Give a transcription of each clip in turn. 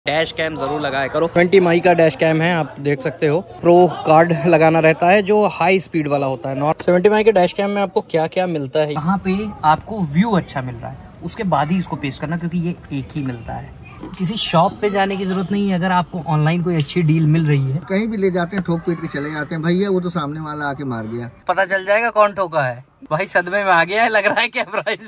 Dash cam जरूर लगाया करो। 20 माई का डैश कैम है, आप देख सकते हो। प्रो कार्ड लगाना रहता है जो हाई स्पीड वाला होता है। नॉट 70 माई के डैश कैम में आपको क्या क्या मिलता है, यहाँ पे आपको व्यू अच्छा मिल रहा है, उसके बाद ही इसको पेस्ट करना, क्योंकि ये एक ही मिलता है। किसी शॉप पे जाने की जरूरत नहीं है। अगर आपको ऑनलाइन कोई अच्छी डील मिल रही है, कहीं भी ले जाते हैं, ठोक पीट के चले जाते हैं। भैया वो तो सामने वाला आके मार गया, पता चल जाएगा कौन ठोका है। भाई सदमे में आ गया है, लग रहा है क्या प्राइस।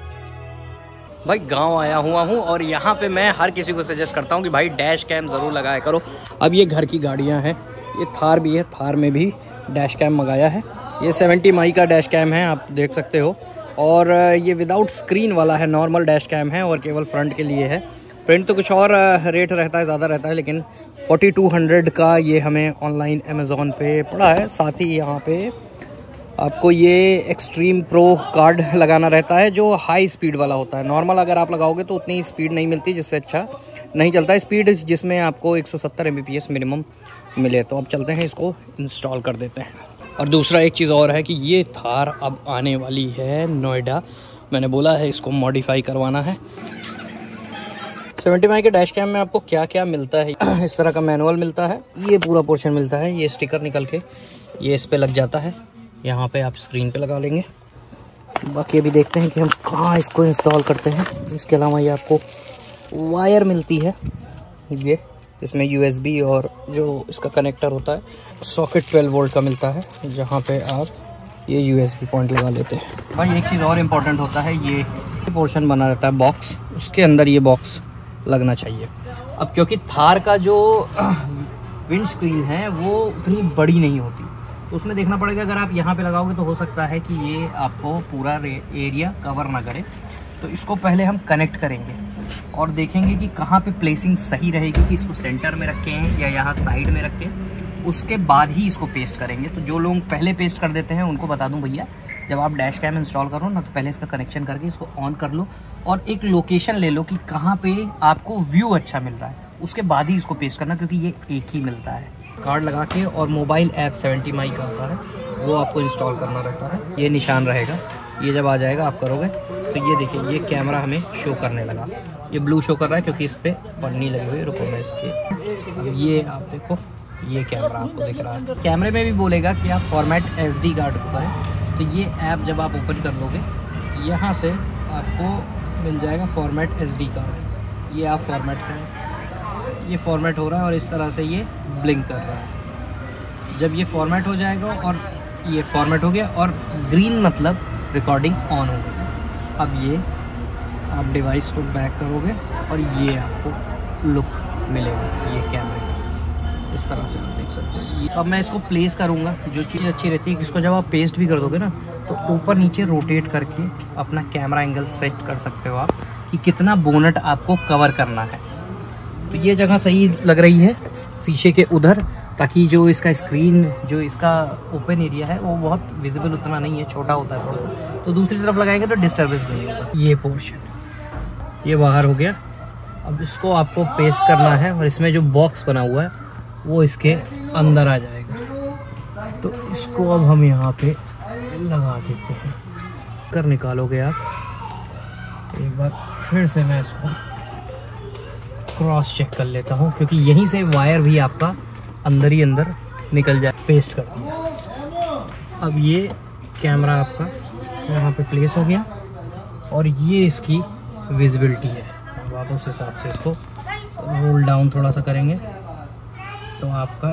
भाई गांव आया हुआ हूँ और यहाँ पे मैं हर किसी को सजेस्ट करता हूँ कि भाई डैश कैम ज़रूर लगाया करो। अब ये घर की गाड़ियाँ हैं, ये थार भी है, थार में भी डैश कैम मंगाया है। ये 70 माई का डैश कैम है, आप देख सकते हो। और ये विदाउट स्क्रीन वाला है, नॉर्मल डैश कैम है और केवल फ्रंट के लिए है। प्रिंट तो कुछ और रेट रहता है, ज़्यादा रहता है, लेकिन 4200 का ये हमें ऑनलाइन अमेज़ॉन पे पड़ा है। साथ ही यहाँ पे आपको ये एक्सट्रीम प्रो कार्ड लगाना रहता है जो हाई स्पीड वाला होता है। नॉर्मल अगर आप लगाओगे तो उतनी स्पीड नहीं मिलती, जिससे अच्छा नहीं चलता है। स्पीड जिसमें आपको 170 Mbps मिनिमम मिले। तो अब चलते हैं, इसको इंस्टॉल कर देते हैं। और दूसरा एक चीज़ और है कि ये थार अब आने वाली है नोएडा। मैंने बोला है इसको मॉडिफाई करवाना है। 70 माई के डैश कैम में आपको क्या क्या मिलता है, इस तरह का मैनुअल मिलता है, ये पूरा पोर्शन मिलता है। ये स्टिकर निकल के ये इस पर लग जाता है, यहाँ पे आप स्क्रीन पे लगा लेंगे। बाकी अभी देखते हैं कि हम कहाँ इसको इंस्टॉल करते हैं। इसके अलावा ये आपको वायर मिलती है, ये इसमें USB और जो इसका कनेक्टर होता है सॉकेट 12 वोल्ट का मिलता है, जहाँ पे आप ये USB पॉइंट लगा लेते हैं। भाई एक चीज़ और इम्पोर्टेंट होता है, ये पोर्शन बना रहता है बॉक्स, उसके अंदर ये बॉक्स लगना चाहिए। अब क्योंकि थार का जो विंड स्क्रीन है वो उतनी बड़ी नहीं होती, तो उसमें देखना पड़ेगा। अगर आप यहाँ पे लगाओगे तो हो सकता है कि ये आपको पूरा एरिया कवर ना करे। तो इसको पहले हम कनेक्ट करेंगे और देखेंगे कि कहाँ पे प्लेसिंग सही रहेगी, कि इसको सेंटर में रखे हैं या यहाँ साइड में रखें। उसके बाद ही इसको पेस्ट करेंगे। तो जो लोग पहले पेस्ट कर देते हैं उनको बता दूँ, भैया जब आप डैश कैम इंस्टॉल करो ना, तो पहले इसका कनेक्शन करके इसको ऑन कर लो और एक लोकेशन ले लो कि कहाँ पे आपको व्यू अच्छा मिल रहा है, उसके बाद ही इसको पेस्ट करना, क्योंकि ये एक ही मिलता है। कार्ड लगा के और मोबाइल ऐप 70 माई का होता है, वो आपको इंस्टॉल करना रहता है। ये निशान रहेगा, ये जब आ जाएगा आप करोगे तो ये देखिए, ये कैमरा हमें शो करने लगा। ये ब्लू शो कर रहा है क्योंकि इस पर पन्नी लगी हुई है। रुको मैं इसके, अब ये आप देखो, ये कैमरा आपको दिख रहा है। कैमरे में भी बोलेगा कि आप फॉर्मेट SD कार्ड को करें। तो ये ऐप जब आप ओपन कर लोगे, यहाँ से आपको मिल जाएगा फॉर्मेट SD कार्ड। ये आप फॉर्मेट करें, ये फॉर्मेट हो रहा है और इस तरह से ये ब्लिंक कर रहा है। जब ये फॉर्मेट हो जाएगा और ये फॉर्मेट हो गया और ग्रीन मतलब रिकॉर्डिंग ऑन हो गई। अब ये आप डिवाइस को बैक करोगे और ये आपको लुक मिलेगा ये कैमरे का, इस तरह से आप देख सकते हैं। अब मैं इसको प्लेस करूँगा। जो चीज़ अच्छी रहती है, इसको जब आप पेस्ट भी कर दोगे ना, तो ऊपर नीचे रोटेट करके अपना कैमरा एंगल सेट कर सकते हो आप, कि कितना बोनट आपको कवर करना है। तो ये जगह सही लग रही है शीशे के उधर, ताकि जो इसका स्क्रीन, जो इसका ओपन एरिया है, वो बहुत विजिबल उतना नहीं है, छोटा होता है थोड़ा। तो दूसरी तरफ लगाएंगे तो डिस्टर्बेंस नहीं होगा। ये पोर्शन ये बाहर हो गया। अब इसको आपको पेस्ट करना है और इसमें जो बॉक्स बना हुआ है वो इसके अंदर आ जाएगा। तो इसको अब हम यहाँ पे लगा देते हैं। कर निकालोगे आप एक बार, फिर से मैं इसको क्रॉस चेक कर लेता हूँ, क्योंकि यहीं से वायर भी आपका अंदर ही अंदर निकल जाए। पेस्ट कर दिया। अब ये कैमरा आपका यहाँ पे प्लेस हो गया और ये इसकी विजिबिलिटी है। अब आप उस हिसाब से इसको रोल डाउन थोड़ा सा करेंगे तो आपका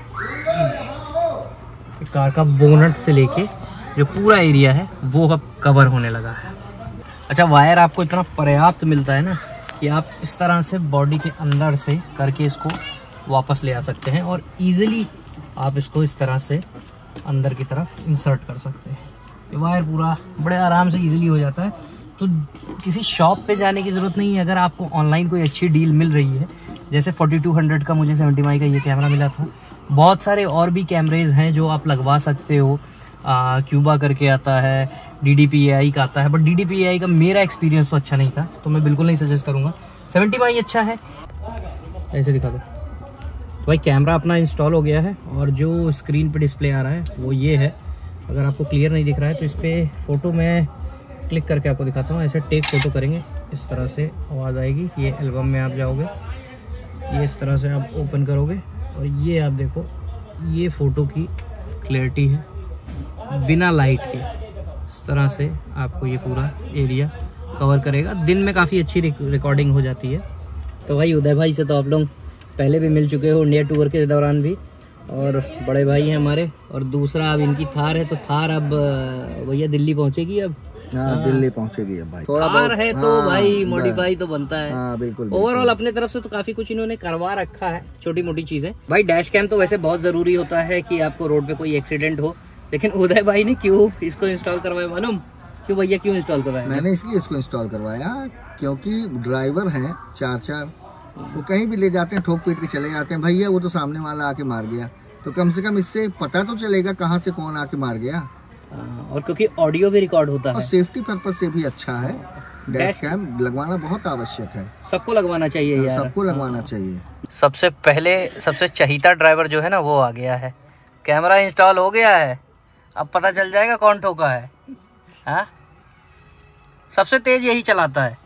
कार का बोनट से लेके जो पूरा एरिया है वो अब कवर होने लगा है। अच्छा, वायर आपको इतना पर्याप्त मिलता है ना कि आप इस तरह से बॉडी के अंदर से करके इसको वापस ले आ सकते हैं और इजीली आप इसको इस तरह से अंदर की तरफ इंसर्ट कर सकते हैं। ये वायर पूरा बड़े आराम से इजीली हो जाता है। तो किसी शॉप पे जाने की ज़रूरत नहीं है। अगर आपको ऑनलाइन कोई अच्छी डील मिल रही है, जैसे 4200 का मुझे 70 माई का ये कैमरा मिला था, बहुत सारे और भी कैमरेज हैं जो आप लगवा सकते हो। क्यूबा करके आता है, DDPI का आता है, बट DDPI का मेरा एक्सपीरियंस तो अच्छा नहीं था, तो मैं बिल्कुल नहीं सजेस्ट करूँगा। 70 माई अच्छा है। ऐसे दिखा दो। तो भाई कैमरा अपना इंस्टॉल हो गया है और जो स्क्रीन पे डिस्प्ले आ रहा है वो ये है। अगर आपको क्लियर नहीं दिख रहा है तो इस पर फ़ोटो मैं क्लिक करके आपको दिखाता हूँ। ऐसे टेक फ़ोटो करेंगे, इस तरह से आवाज़ आएगी। ये एल्बम में आप जाओगे, ये इस तरह से आप ओपन करोगे और ये आप देखो, ये फ़ोटो की क्लैरिटी है बिना लाइट के। इस तरह से आपको ये पूरा एरिया कवर करेगा। दिन में काफ़ी अच्छी रिकॉर्डिंग हो जाती है। तो भाई उदय भाई से तो आप लोग पहले भी मिल चुके हो इंडिया टूर के दौरान भी, और बड़े भाई हैं हमारे। और दूसरा अब इनकी थार है, तो थार अब भैया दिल्ली पहुंचेगी अब। हाँ, दिल्ली पहुंचेगी अब भाई। थार है तो भाई मॉडिफाई तो बनता है। हाँ, बिल्कुल। ओवरऑल अपने तरफ से तो काफी कुछ इन्होंने करवा रखा है, छोटी मोटी चीजें। भाई डैश कैम तो वैसे बहुत जरूरी होता है कि आपको रोड पे कोई एक्सीडेंट हो, लेकिन उदय भाई ने क्यों इसको इंस्टॉल करवाया मालूम? क्यों भैया, क्यों इंस्टॉल करवाया? मैंने इसलिए इसको इंस्टॉल करवाया क्योंकि ड्राइवर हैं चार, वो कहीं भी ले जाते हैं, ठोक पीट के चले जाते हैं। भैया वो तो सामने वाला आके मार गया, तो कम से कम इससे पता तो चलेगा कहाँ से कौन आके मार गया। और क्योंकि ऑडियो भी रिकॉर्ड होता और है, सेफ्टी पर्पज से भी अच्छा है। डैश कैम लगवाना बहुत आवश्यक है, सबको लगवाना चाहिए यार, सबको लगवाना चाहिए। सबसे पहले सबसे चहीता ड्राइवर जो है ना वो आ गया है। कैमरा इंस्टॉल हो गया है, अब पता चल जाएगा कौन ठोका है। हाँ, सबसे तेज यही चलाता है।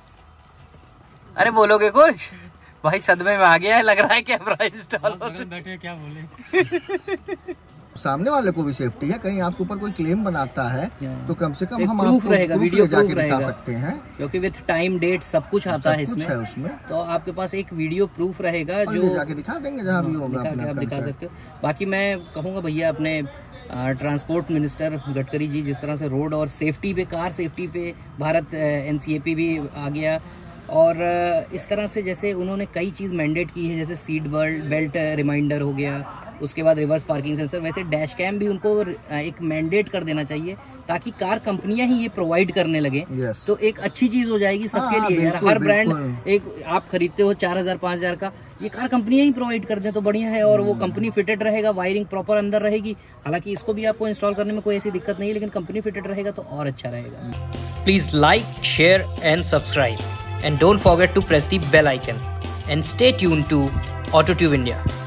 अरे बोलोगे कुछ? भाई सदमे में आ गया है, लग रहा है कैमरा इंस्टॉल बैठे क्या बोले। सामने वाले को भी सेफ्टी है, कहीं आपके ऊपर कोई क्लेम बनाता है तो कम से कम हम प्रूफ रहेगा, वीडियो प्रूफ रहेगा, सकते हैं, क्योंकि विथ टाइम डेट सब कुछ आता है इसमें। तो आपके पास एक वीडियो प्रूफ रहेगा जो जाके दिखा देंगे जहाँ भी होगा, आप दिखा सकते हो। बाकी मैं कहूँगा भैया अपने ट्रांसपोर्ट मिनिस्टर गडकरी जी जिस तरह से रोड और सेफ्टी पे, कार सेफ्टी पे भारत NCAP भी आ गया, और इस तरह से जैसे उन्होंने कई चीज़ मैंडेट की है, जैसे सीट बेल्ट रिमाइंडर हो गया, उसके बाद रिवर्स पार्किंग सेंसर, वैसे डैश कैम भी उनको एक मैंडेट कर देना चाहिए ताकि कार कंपनियां ही ये प्रोवाइड करने लगे। तो एक अच्छी चीज़ हो जाएगी सबके लिए यार। हर ब्रांड एक आप खरीदते हो 4000 5000 का, ये कार कंपनियां ही प्रोवाइड कर दें तो बढ़िया है, और वो कंपनी फिटेड रहेगा, वायरिंग प्रॉपर अंदर रहेगी। हालांकि इसको भी आपको इंस्टॉल करने में कोई ऐसी दिक्कत नहीं है, लेकिन कंपनी फिटेड रहेगा तो और अच्छा रहेगा। Please like, share and subscribe, and don't forget to press the bell icon and stay tuned to AutoTube India.